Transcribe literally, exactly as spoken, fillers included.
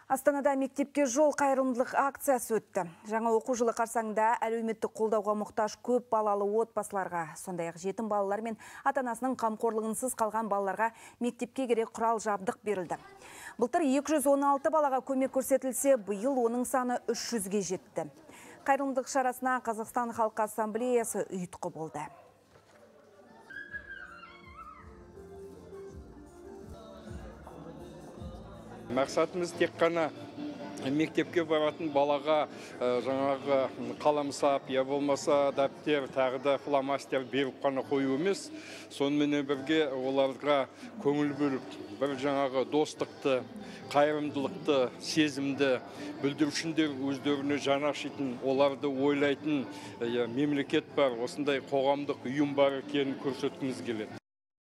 Астанада мектепке жол қайырымдылық акциясы өтті. Жаңа оқу жылы қарсаңында әлеуметтік қолдауға мұқтаж көп балалы отбасыларға, сондай-ақ жетім балалар мен ата-анасының қамқорлығынсыз қалған балаларға мектепке керек құрал жабдық берілді. Былтыр екі жүз он алты балаға көмек көрсетілсе, биыл оның саны үш жүзге жетті. Қайырымдылық шарасына Қазақстан Халқы Ассамблеясы ұйытқы болды. Мақсатымыз тек қана мектепке баратын балаға жаңағы қаламсап, я болмаса дәптер, тағы да фломастер беріп қана қою емес, сонымен бірге оларға көңіл бөліп, бір жаңағы достықты, қайырымдылықты, сезімді бүлдірушіндер өздеріне жан ашитын, оларды ойлайтын мемлекет бар, осындай қоғамдық ұйым бар екенін көрсеткіміз келеді.